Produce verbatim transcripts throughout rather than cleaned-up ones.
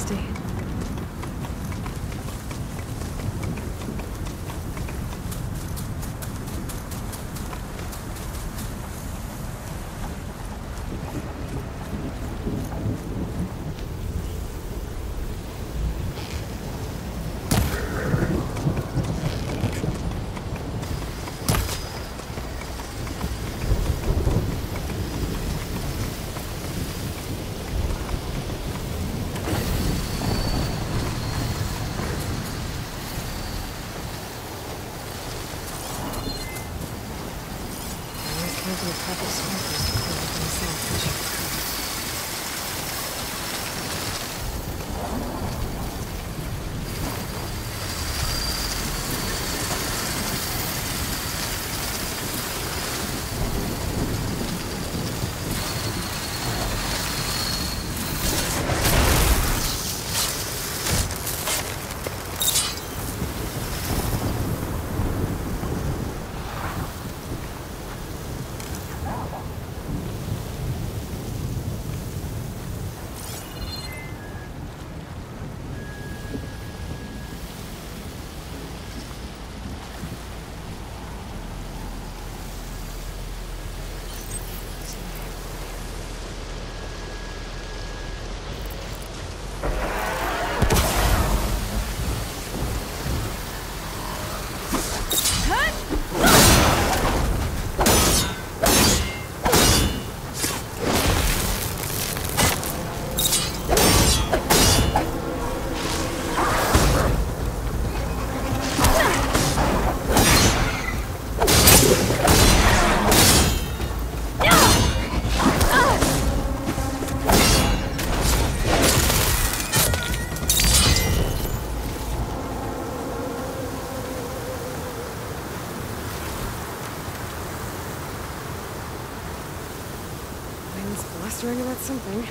nasty. Blustering about something.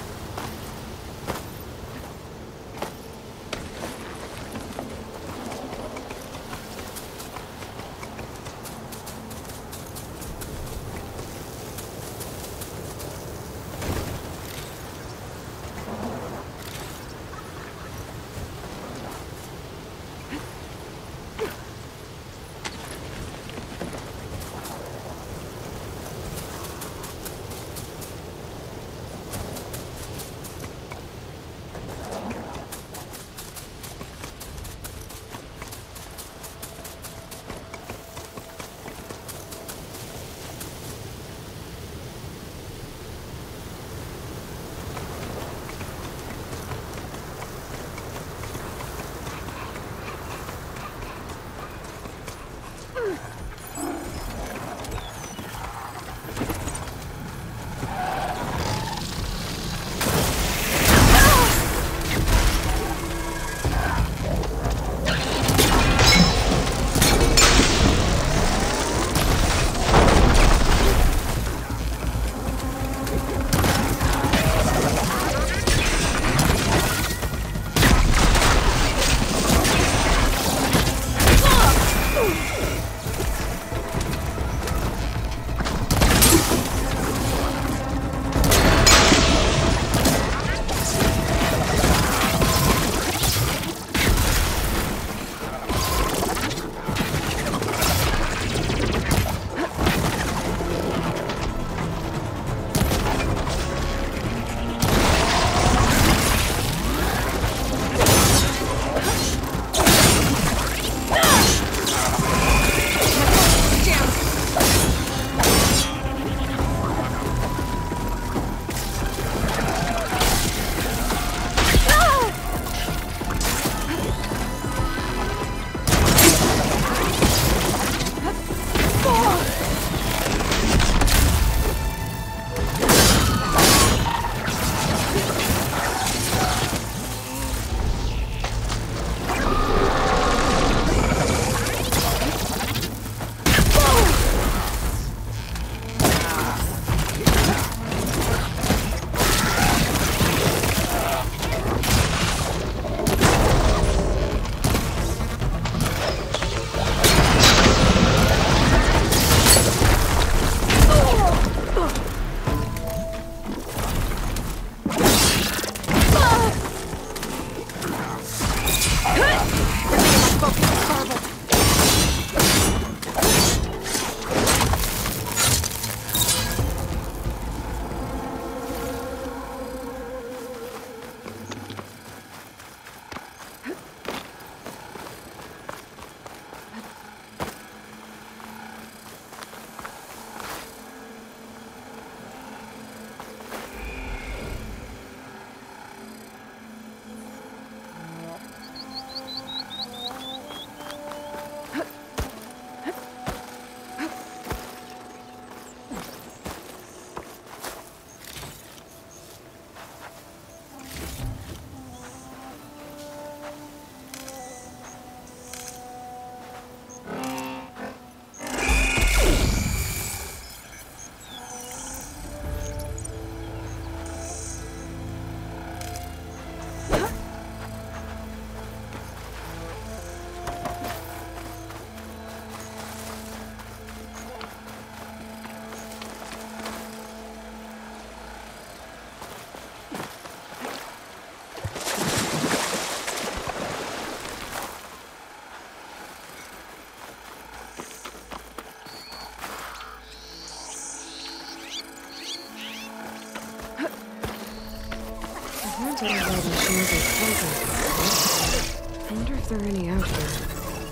override machines and focus. I wonder if there are any out here.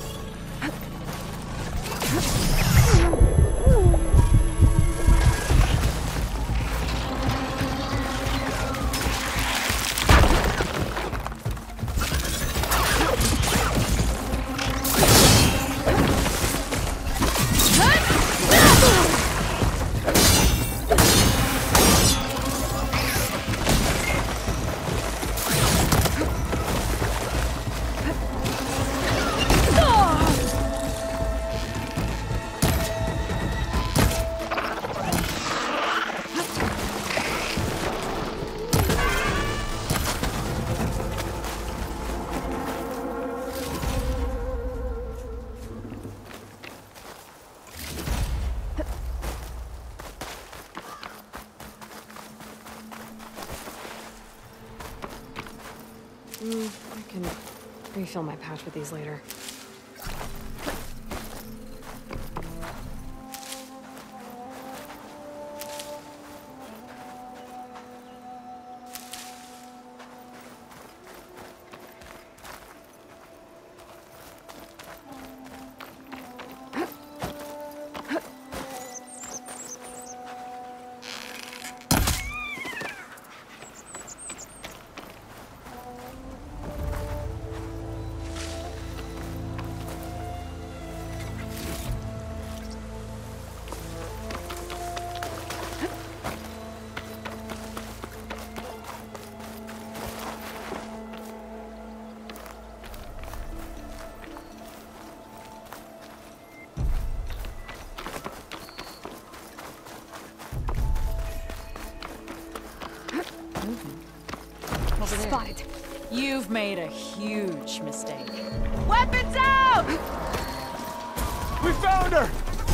Mm, I can refill my pouch with these later. Spotted. You've made a huge mistake. Weapons out! We found her!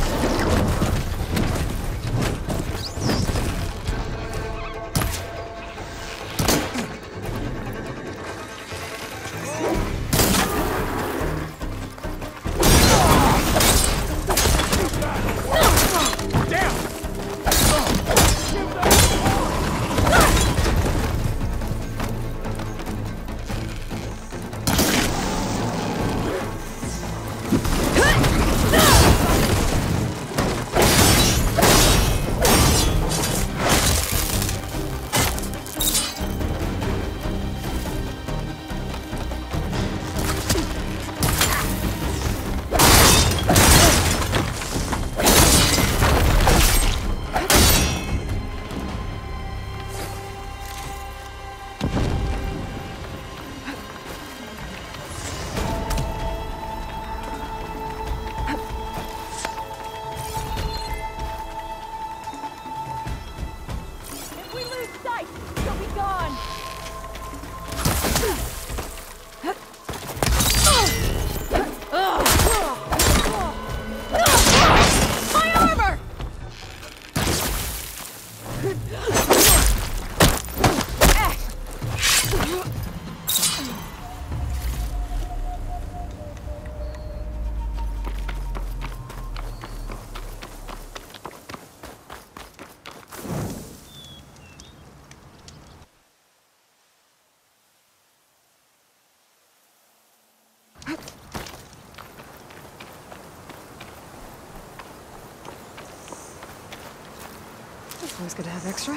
Always good to have extra.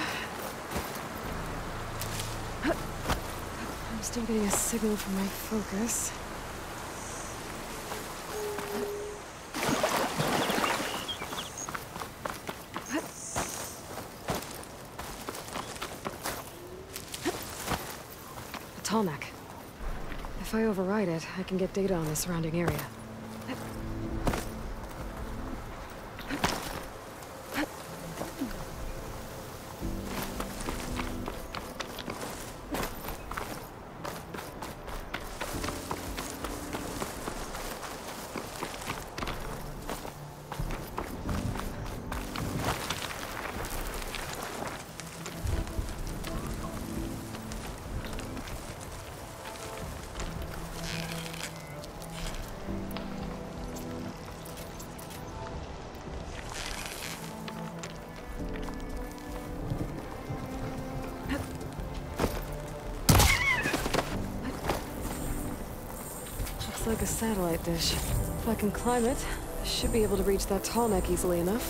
I'm still getting a signal from my focus. A Tallneck. If I override it, I can get data on the surrounding area. like a satellite dish. If I can climb it, I should be able to reach that tall neck easily enough.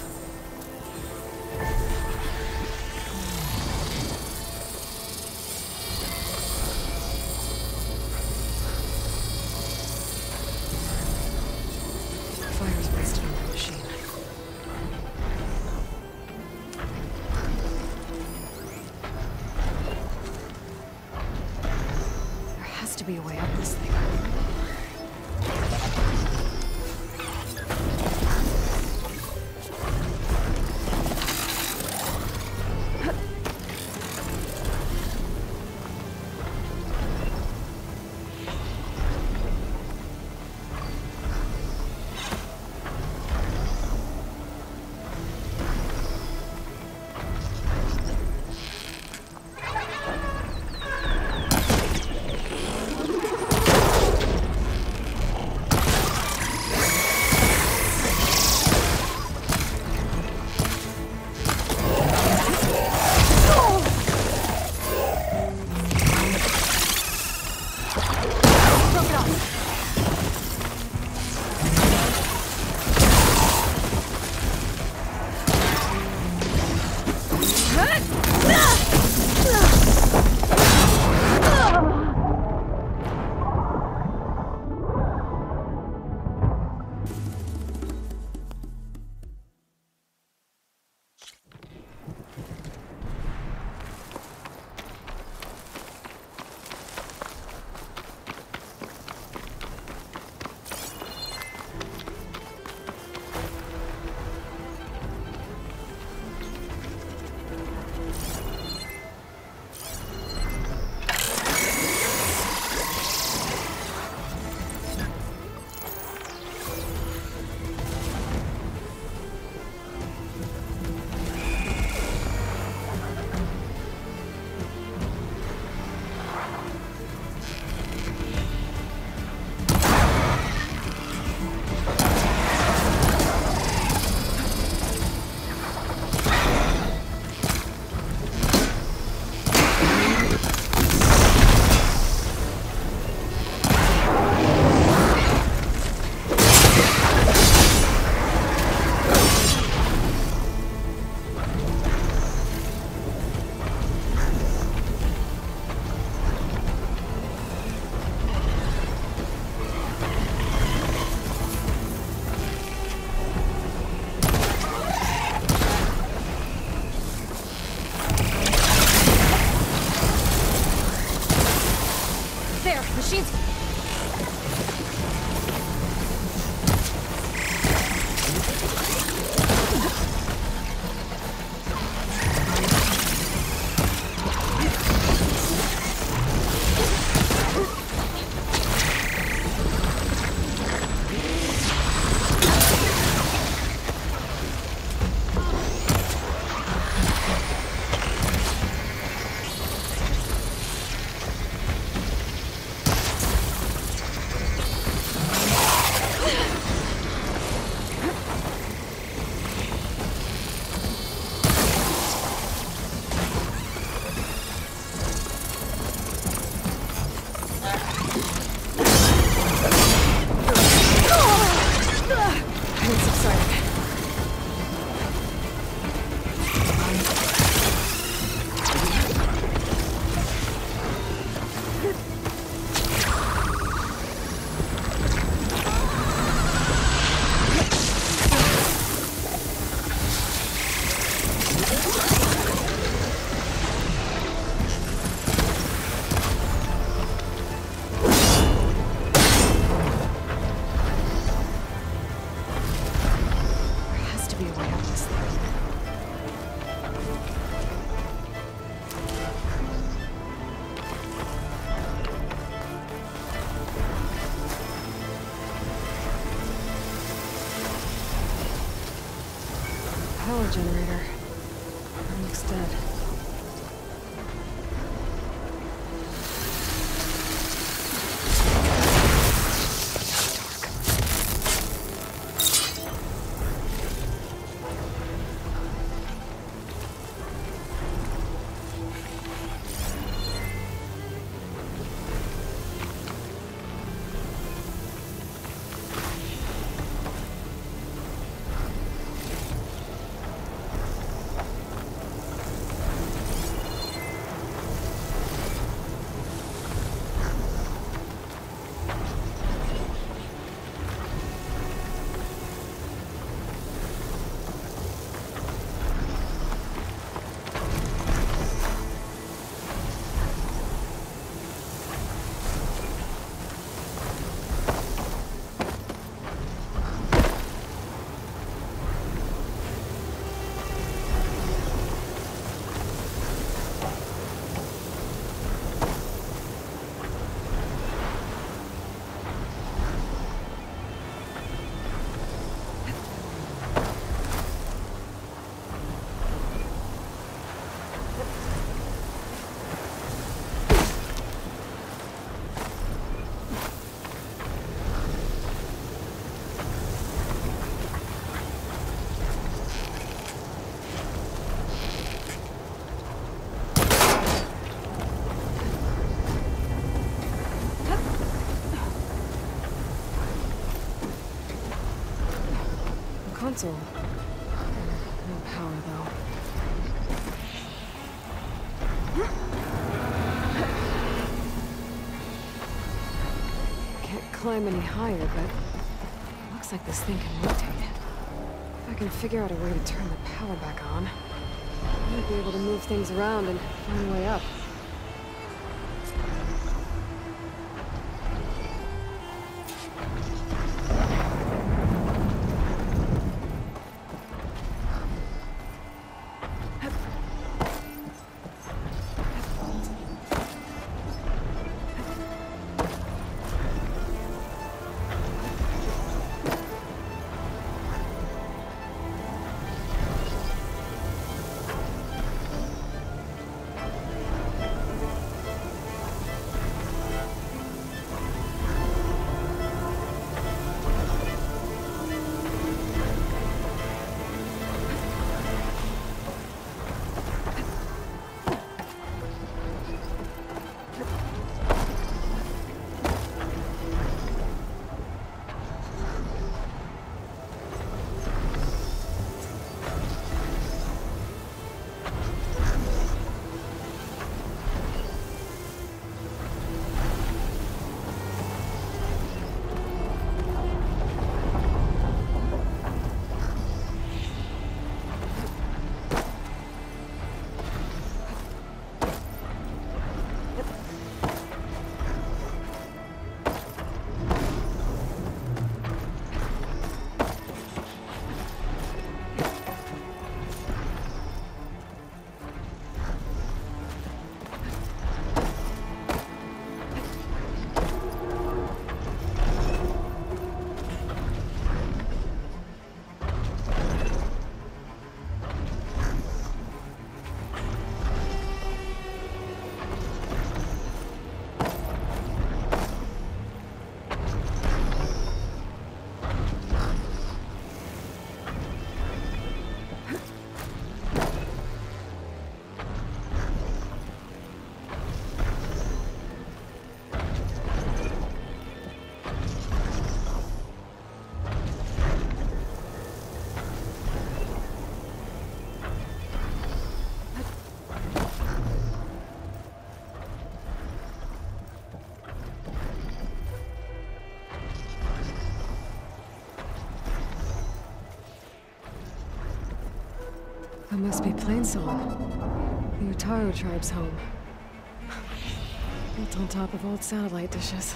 Fire's wasted on the machine. There has to be a way up this thing. Machines. Power generator. Looks dead. console. No power, though. Can't climb any higher, but looks like this thing can rotate. If I can figure out a way to turn the power back on, I might be able to move things around and find a way up. That must be Plainsong, the Utaru tribe's home. Built on top of old satellite dishes.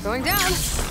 Going down.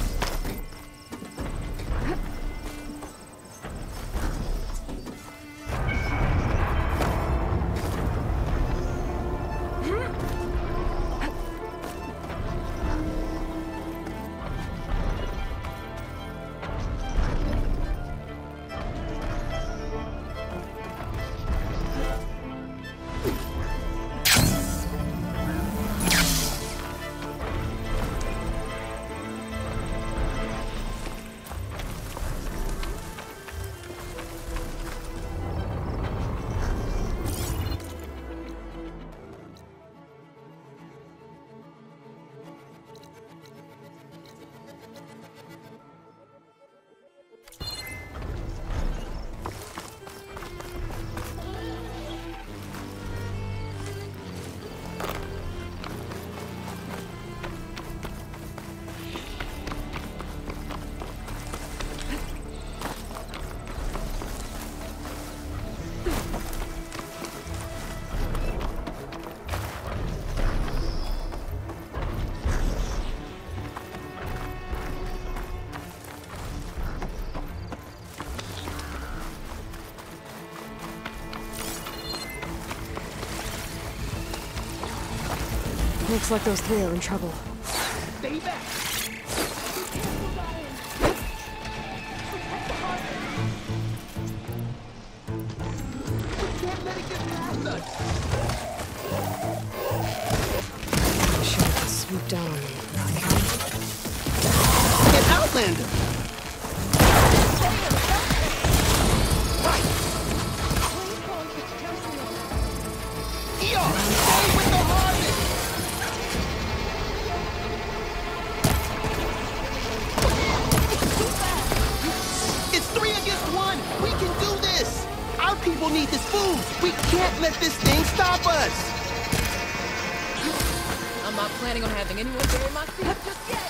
Looks like those three are in trouble. Stay back! We can't let it get past us! I should have just swooped down on them. An Outlander! Right! Eon! Stay with the harvest! We can do this! Our people need this food! We can't let this thing stop us! I'm not planning on having anyone bury my feet just yet.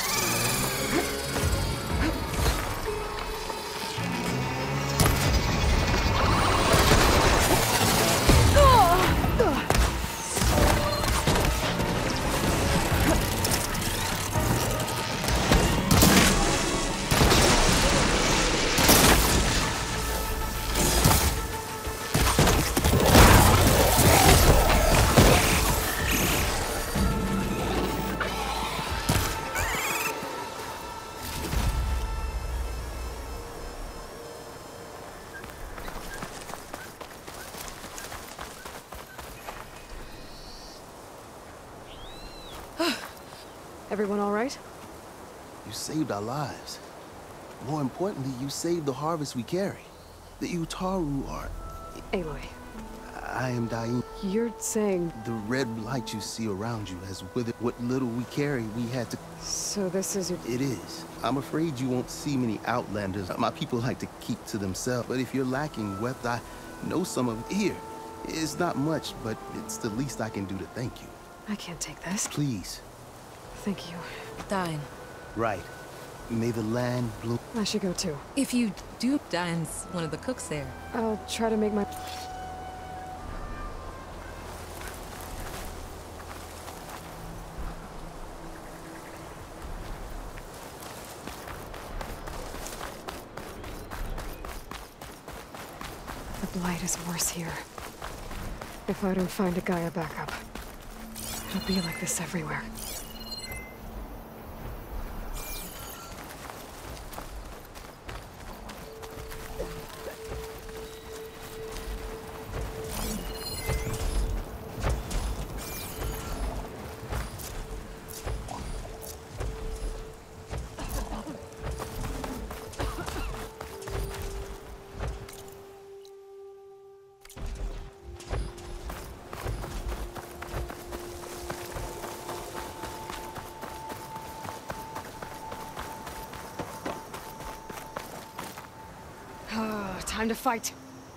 Everyone all right? You saved our lives. More importantly, you saved the harvest we carry. The Utaru are... Aloy, I am dying. you're saying... The red light you see around you has withered what little we carry. We had to... So this is your... It is. I'm afraid you won't see many Outlanders. My people like to keep to themselves. But if you're lacking wealth, I know some of... Here. It's not much, but it's the least I can do to thank you. I can't take this. Please. Thank you. Dine. Right. May the land bloom. I should go too. If you do, Dine's one of the cooks there. I'll try to make my... The blight is worse here. If I don't find a Gaia backup, it'll be like this everywhere. Time to fight.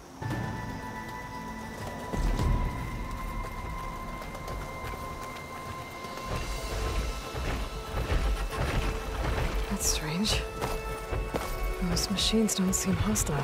That's strange. Those machines don't seem hostile.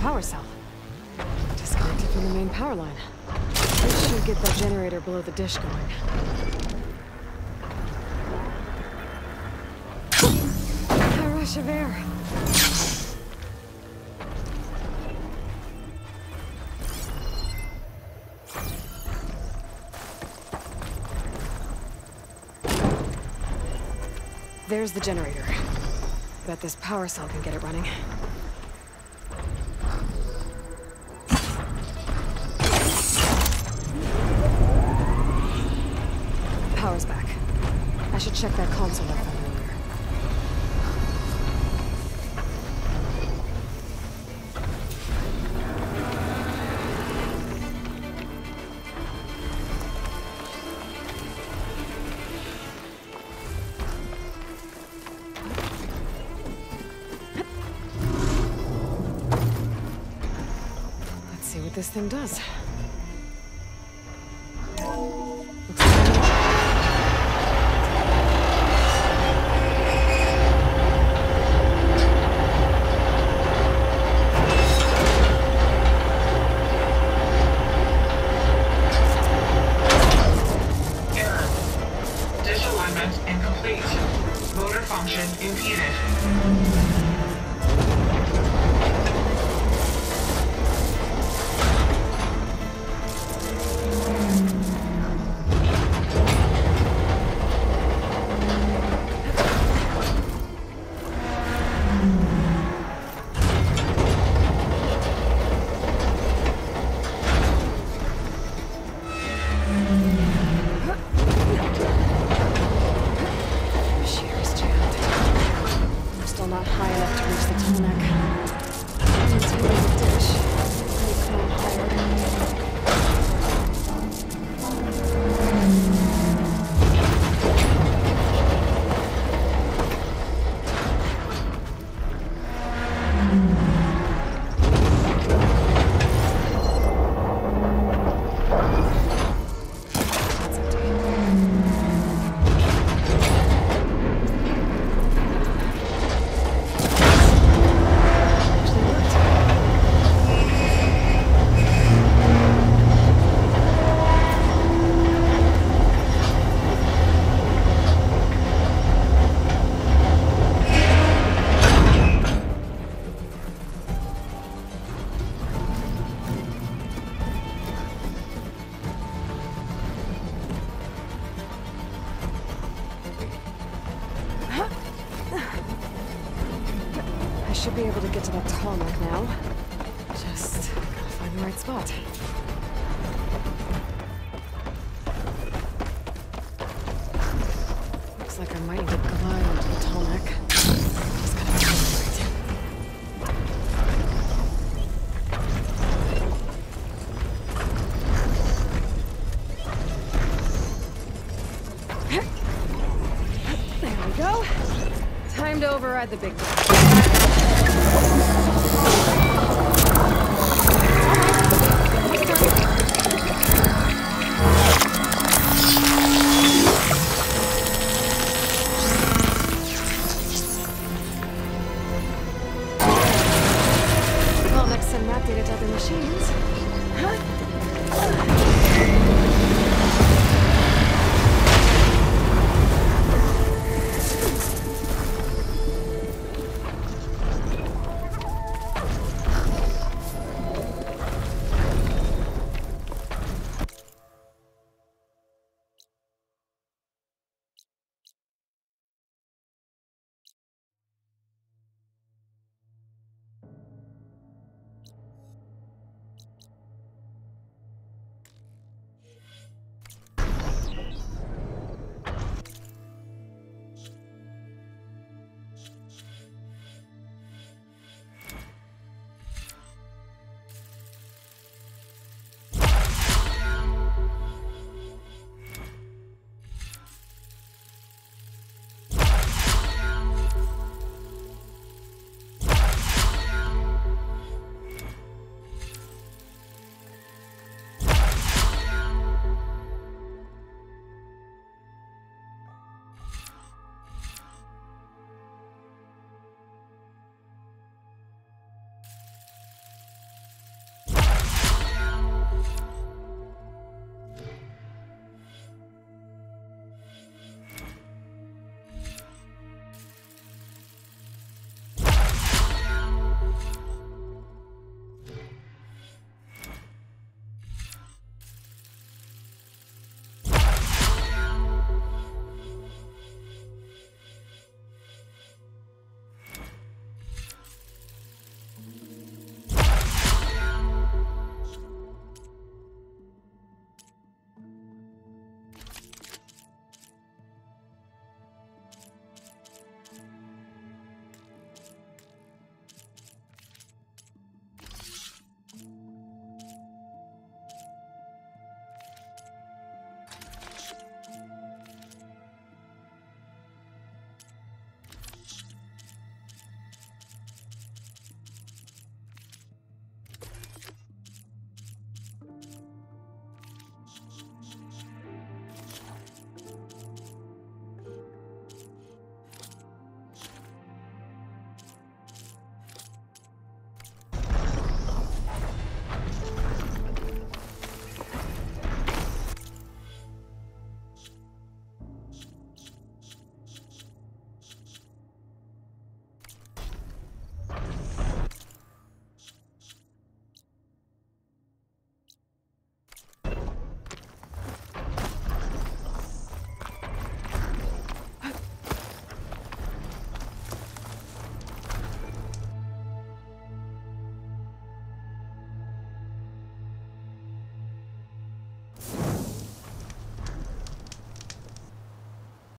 power cell. Disconnected from the main power line. This should get that generator below the dish going. A rush of air. There's the generator. Bet this power cell can get it running. Power's back. I should check that console I found earlier. Let's see what this thing does. Not high enough to reach the Tallneck. Let's go to the dish. Maybe climb higher. Should be able to get to that Tallneck now. Just gotta find the right spot. Looks like I might need to glide onto the Tallneck. Just gotta get it right. There we go. Time to override the big guy. Well, next send that data to other machines. Huh?